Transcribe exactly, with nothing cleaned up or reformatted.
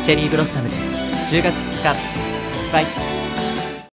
チェリーブロッサムズじゅうがつふつか発売。